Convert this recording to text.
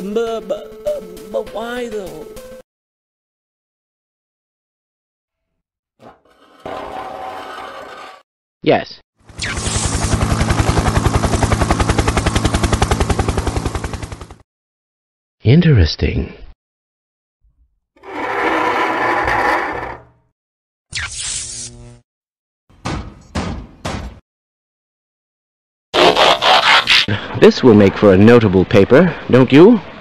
But why though? Yes. Interesting. This will make for a notable paper, don't you?